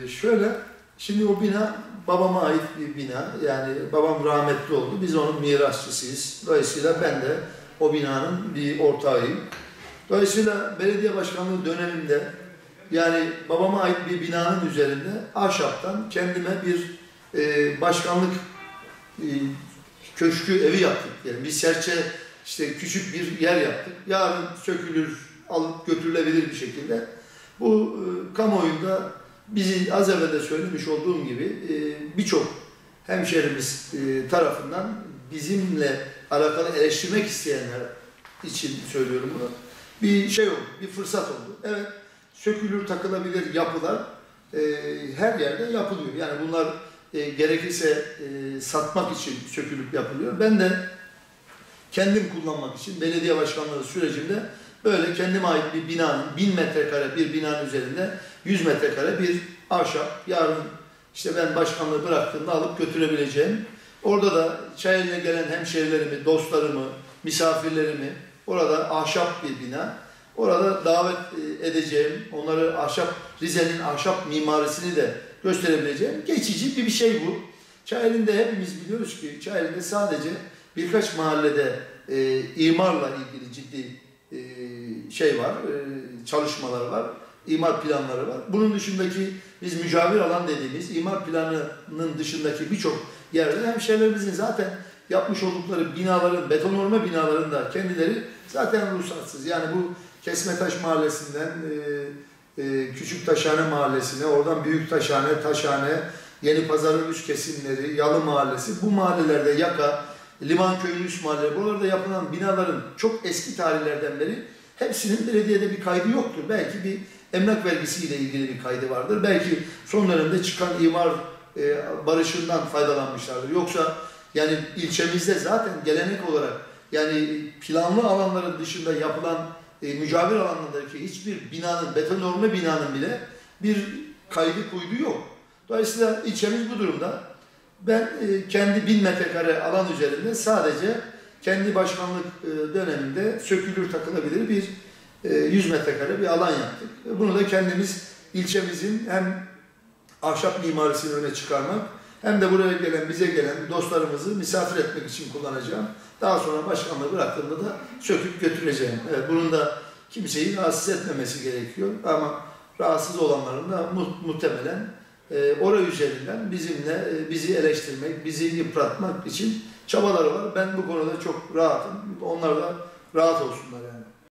Şöyle, şimdi o bina babama ait bir bina. Yani babam rahmetli oldu. Biz onun mirasçısıyız. Dolayısıyla ben de o binanın bir ortağıyım. Dolayısıyla belediye başkanlığı döneminde yani babama ait bir binanın üzerinde ahşaptan kendime bir başkanlık köşkü evi yaptık. Yani bir serçe, işte küçük bir yer yaptık. Yarın sökülür, alıp götürülebilir bir şekilde. Bu kamuoyunda bizi az evvel de söylemiş olduğum gibi birçok hemşehrimiz tarafından bizimle alakalı eleştirmek isteyenler için söylüyorum bunu. Bir şey oldu, bir fırsat oldu. Evet, sökülür, takılabilir yapılar her yerde yapılıyor. Yani bunlar gerekirse satmak için sökülüp yapılıyor. Ben de kendim kullanmak için belediye başkanlığı sürecimde böyle kendime ait bir binanın, 1000 metrekare bir binanın üzerinde 100 metrekare bir ahşap, yarın işte ben başkanlığı bıraktığımda alıp götürebileceğim. Orada da Çayeli'ne gelen hemşehrilerimi, dostlarımı, misafirlerimi, orada ahşap bir bina, orada davet edeceğim, onları Rize'nin ahşap mimarisini de gösterebileceğim geçici bir şey bu. Çayeli'nde hepimiz biliyoruz ki Çayeli'de sadece birkaç mahallede imarla ilgili ciddi şey var, çalışmalar var, imar planları var. Bunun dışındaki biz mücavir alan dediğimiz imar planının dışındaki birçok yerde hemşehrilerimizin zaten yapmış oldukları binaların, betonarme binaların da kendileri zaten ruhsatsız. Yani bu Kesmetaş Mahallesi'nden Küçük Taşhane Mahallesi'ne, oradan Büyük Taşhane, Taşhane, Yenipazar'ın üst kesimleri, Yalı Mahallesi, bu mahallelerde Yaka, Limanköy'ün üst mahalleleri, buralarda yapılan binaların çok eski tarihlerden beri hepsinin belediyede bir kaydı yoktur. Belki bir emlak vergisiyle ilgili bir kaydı vardır. Belki son dönemde çıkan imar barışından faydalanmışlardır. Yoksa yani ilçemizde zaten gelenek olarak yani planlı alanların dışında yapılan mücavir alanlarındaki hiçbir binanın, betonarme binanın bile bir kaydı kuydu yok. Dolayısıyla ilçemiz bu durumda. Ben kendi 1000 metrekare alan üzerinde sadece kendi başkanlık döneminde sökülür takılabilir bir 100 metrekare bir alan yaptık. Bunu da kendimiz ilçemizin hem ahşap mimarisini öne çıkarmak hem de buraya gelen, bize gelen dostlarımızı misafir etmek için kullanacağım. Daha sonra başkanlığı bıraktığımda da söküp götüreceğim. Evet, bunun da kimseyi rahatsız etmemesi gerekiyor. Ama rahatsız olanların da muhtemelen oraya üzerinden bizi eleştirmek, bizi yıpratmak için çabaları var. Ben bu konuda çok rahatım. Onlar da rahat olsunlar yani.